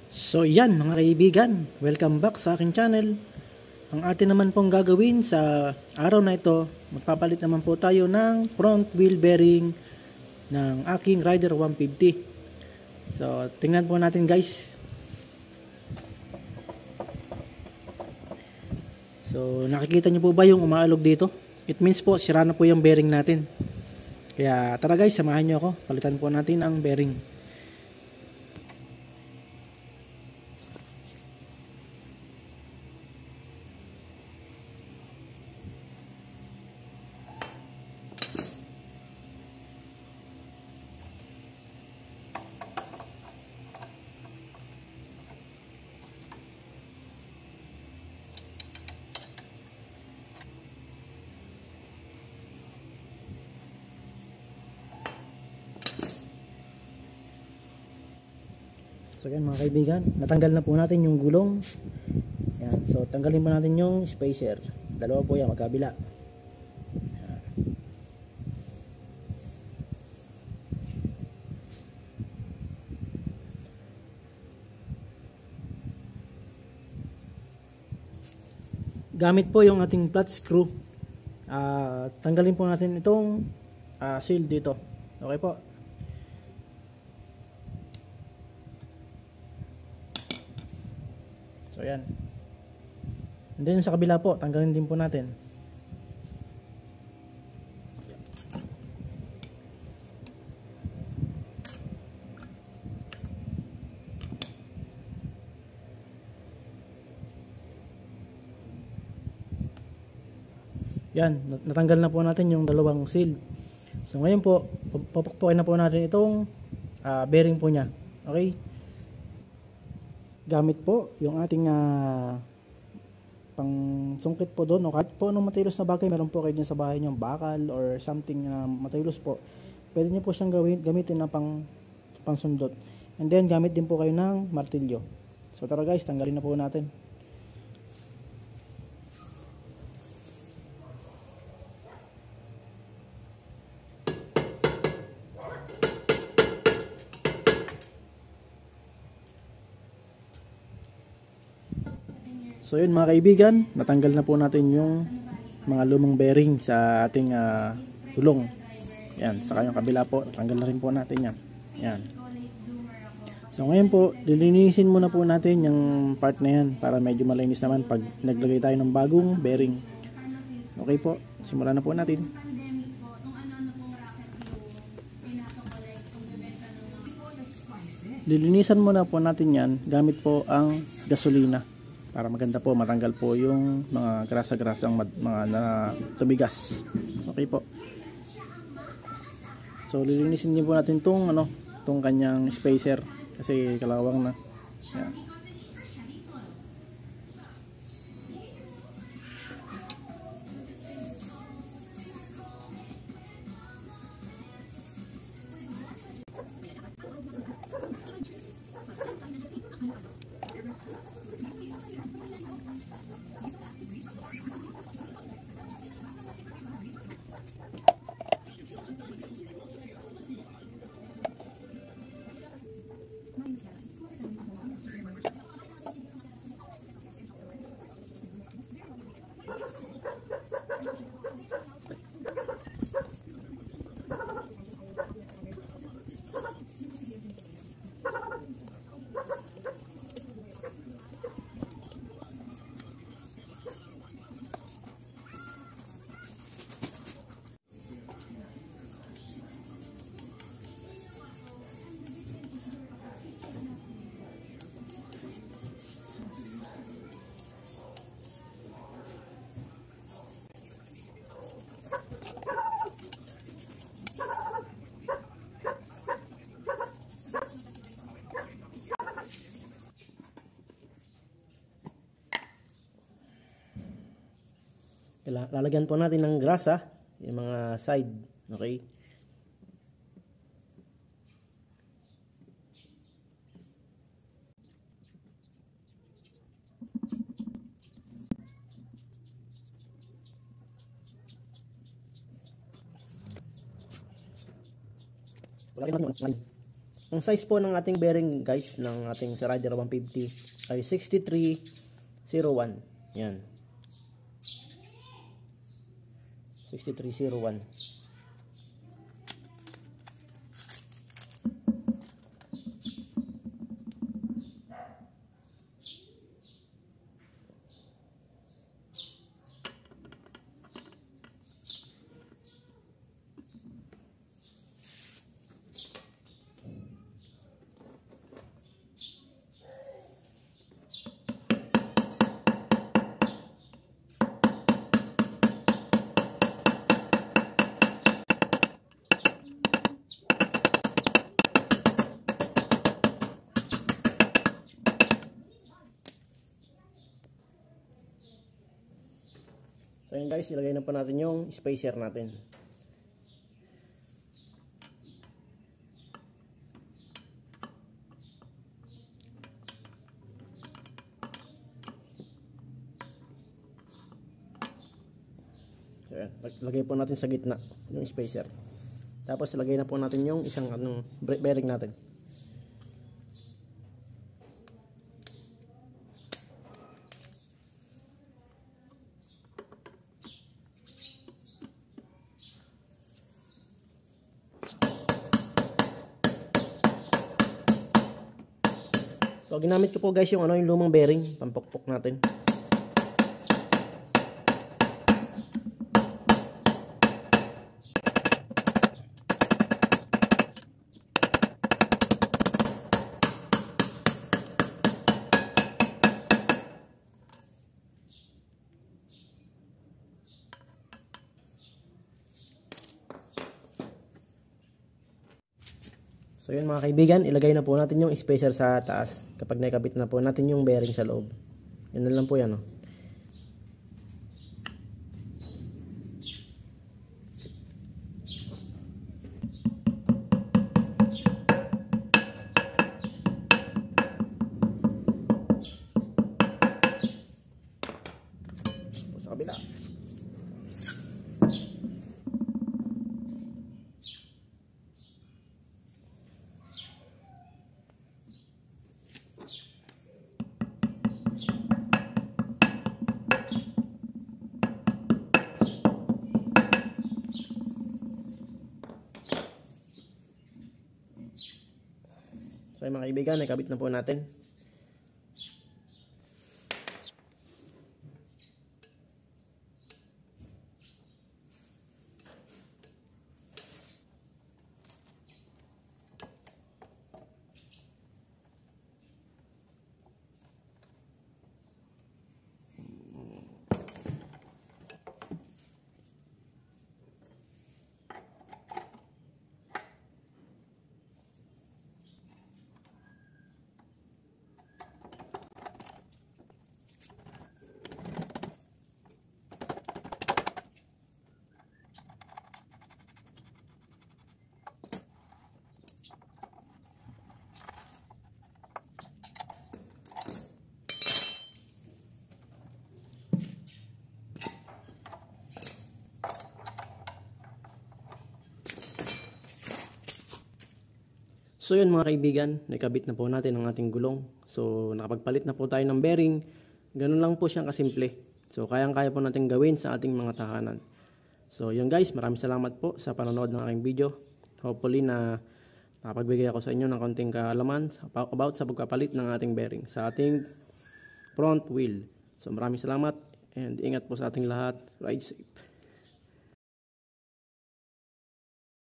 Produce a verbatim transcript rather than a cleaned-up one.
So yan mga kaibigan, welcome back sa aking channel. Ang atin naman pong gagawin sa araw na ito, magpapalit naman po tayo ng front wheel bearing ng aking Rider one fifty. So tingnan po natin guys. So nakikita niyo po ba yung umaalog dito? It means po sira na po yung bearing natin. Kaya tara guys, samahan niyo ako, palitan po natin ang bearing. So yan mga kaibigan, natanggal na po natin yung gulong. Yan, so tanggalin po natin yung spacer. Dalawa po yan, magkabila. Yan. Gamit po yung ating flat screw. Uh, tanggalin po natin itong uh, seal dito. Okay po. So yan. And then sa kabila po, tanggalin din po natin. Yan, natanggal na po natin yung dalawang seal. So ngayon po, papukpukin na po natin itong uh, bearing po niya. Okay? Gamit po yung ating uh, pang sungkit po doon, o kahit po anong matilos na bagay meron po kayo dyan sa bahay nyo, bakal or something na uh, matilos po, pwede nyo po siyang gawin, gamitin na pang, pang sundot. And then gamit din po kayo ng martilyo. So tara guys, tanggalin na po natin. So yun mga kaibigan, natanggal na po natin yung mga lumang bearing sa ating uh, gulong. Yan, saka yung kabila po, natanggal na rin po natin yan. Yan. So ngayon po, lilinisin muna po natin yung part na yan para medyo malinis naman pag naglagay tayo ng bagong bearing. Okay po, simulan na po natin. Lilinisan muna po natin yan gamit po ang gasolina. Para maganda po, matanggal po yung mga grasa-grasang mga na tubigas. Okay po. So lilinisin din po natin tong ano, tong kanyang spacer kasi kalawang na. Yan. Lalagyan po natin ng grasa yung mga side. Okay? Lalagyan natin ng Ang size po ng ating bearing guys, ng ating sa Rider one fifty ay sixty-three oh one. Yan. sixty-three oh one. So yun guys, ilagay na po natin yung spacer natin. So yan, lagay po natin sa gitna yung spacer. Tapos ilagay na po natin yung isang anong bearing natin. So ginamit ko po guys yung ano yung lumang bearing, pampukpok natin. So yun mga kaibigan, ilagay na po natin yung spacer sa taas kapag nakabit na po natin yung bearing sa loob. Yan na lang po yan. Oh. Sa kabila. So yung mga kaibigan, nakabit na po natin. So yun mga kaibigan, nakabit na po natin ang ating gulong. So nakapagpalit na po tayo ng bearing. Ganun lang po siyang kasimple. So kayang-kaya po natin gawin sa ating mga tahanan. So yun guys, maraming salamat po sa panonood ng aking video. Hopefully na nakapagbigay ako sa inyo ng konting kaalaman about sa pagpapalit ng ating bearing sa ating front wheel. So maraming salamat and ingat po sa ating lahat. Ride safe.